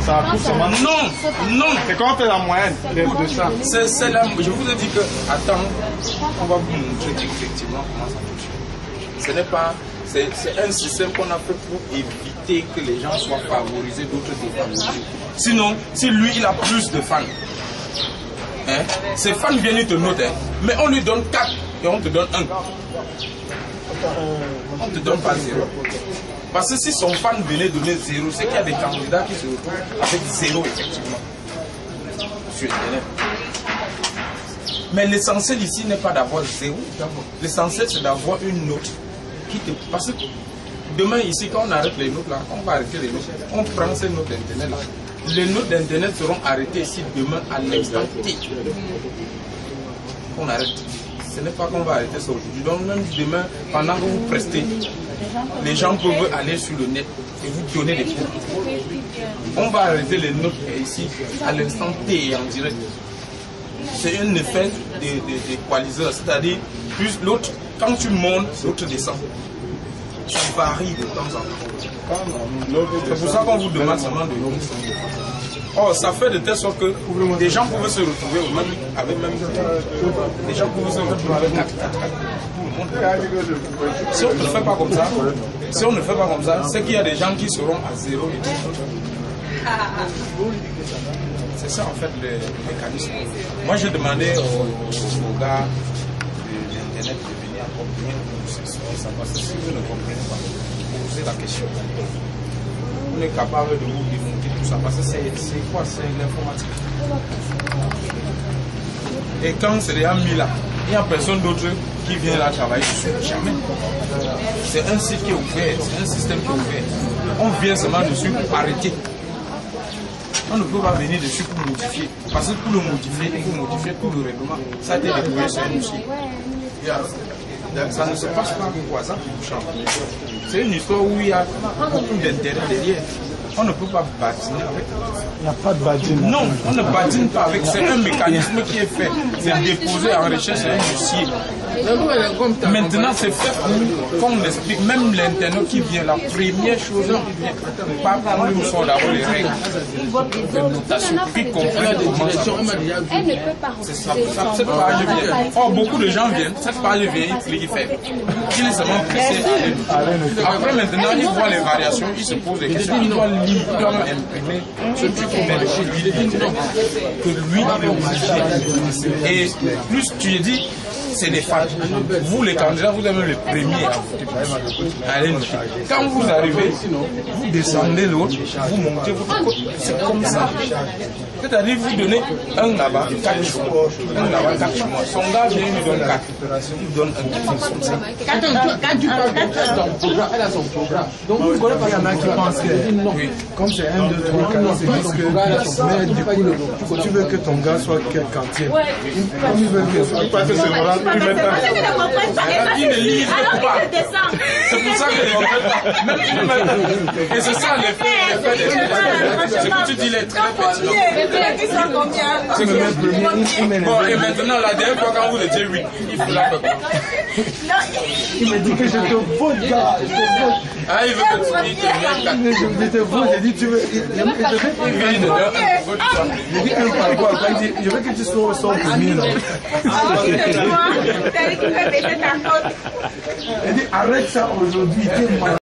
ça tout seulement. Non, non. C'est comment faire la moyenne de ça? C'est là, je vous ai dit que, attends, on va vous montrer effectivement comment ça fonctionne. Ce n'est pas, c'est un système qu'on a fait pour éviter que les gens soient favorisés, d'autres défavorisés. Sinon, si lui, il a plus de fans, hein, ses fans viennent te noter, mais on lui donne 4 et on te donne 1. On ne te donne pas 0. Parce que si son fan venait donner 0, c'est qu'il y a des candidats qui se retrouvent avec 0 effectivement sur Internet. Mais l'essentiel ici n'est pas d'avoir 0. L'essentiel c'est d'avoir une note qui te... Parce que demain ici, quand on arrête les notes là, on va arrêter les notes, on prend ces notes d'Internet là. Les notes d'Internet seront arrêtées ici demain à l'instant T. On arrête. Ce n'est pas qu'on va arrêter ça aujourd'hui. Donc même demain, pendant que vous prestez, les gens peuvent aller sur le net et vous donner des points. On va arrêter les notes ici à l'instant T et en direct. C'est un effet d'équaliseur, c'est-à-dire plus l'autre, quand tu montes, l'autre descend. Tu varies de temps en temps. C'est pour ça qu'on vous demande seulement de nous. Oh, ça fait de telle sorte que des gens pouvaient se retrouver avec même. Des gens pouvaient se retrouver avec 4. Si on ne fait pas comme ça, c'est qu'il y a des gens qui seront à 0 et tout. C'est ça en fait le mécanisme. Moi j'ai demandé aux gars de l'Internet de venir encore bien ça parce que si vous ne comprenez pas, posez la question. On est capable de vous démonter tout ça parce que c'est quoi? C'est l'informatique. Et quand c'est déjà mis là, il n'y a personne d'autre qui vient là travailler dessus. Jamais. C'est un site qui est ouvert, c'est un système qui est ouvert. On vient seulement dessus pour arrêter. On ne peut pas venir dessus pour modifier. Parce que pour le modifier, il faut modifier tout le règlement. Ça a été découvert sur un outil. Ça ne se passe pas comme quoi ça qui vous change. C'est une histoire où il y a beaucoup d'intérêt derrière. On ne peut pas badiner avec. Il n'y a pas de badine. Non, on ne badine pas avec. C'est un mécanisme qui est fait. C'est déposé en recherche sur un dossier. Maintenant, c'est fait pour qu'on explique, même l'internaute qui vient, la première chose qui vient, pas quand nous sommes d'abord les règles de notation, qui comprennent comment ça fonctionne. C'est ça, cette page vient. Or, beaucoup de gens viennent, cette page vient, ils cliquent, ils font. Il est seulement pressé à aller. Après, maintenant, ils voient les variations, ils se posent des questions, ils doivent lire, ils doivent imprimer ce truc qu'on met dessus, que lui, il est obligé. Et plus tu es dit, c'est des fans. Vous, les candidats, vous êtes même les premiers à voter. Allez noter. Quand vous arrivez, vous descendez l'autre, vous montez votre côte. C'est comme ça. C'est-à-dire, vous donnez un là-bas, 4 choix. Un là-bas, 4 choix. Son gars vient, il lui donne 4. Il donne un 4. Quand tu parles de ton programme, elle a son programme. Donc, vous ne connaissez pas, il y en a qui pensent que, comme c'est 1, 2, 3, 4, c'est juste que, mais du coup, tu veux que ton gars soit quel quartier? Comme il veut que soit pas que c'est moral. Ils ne lisent pas. C'est pour ça que les même ils ne mettent pas. Et c'est ça l'effet. Ce que tu dis, il est très pertinent. Bon, et maintenant, la dernière fois, quand vous étiez 8, il faut la faire. Il me dit que je te vote, gars. Ah, il veut que tu te Je te vote, j'ai dit, tu veux. il vient de leur J'ai dit, un par quoi? Je veux que tu sois au son premier. Il dit, arrête ça aujourd'hui.